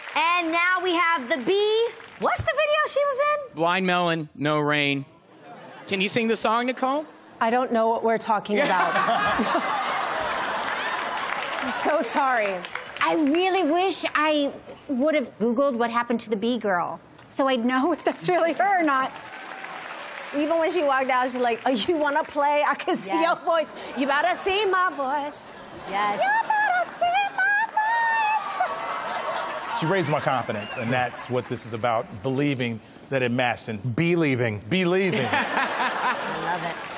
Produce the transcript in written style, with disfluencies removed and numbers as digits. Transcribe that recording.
And now we have the bee. What's the video she was in? Blind Melon, No Rain. Can you sing the song, Nicole? I don't know what we're talking about. I'm so sorry. I really wish I would have Googled what happened to the bee girl, so I'd know if that's really her or not. Even when she walked out, she's like, oh, you want to play? I can see your voice. You better see my voice. Yes. You better see my voice. She raised my confidence, and that's what this is about, believing that it matched and Believing. believing. I love it.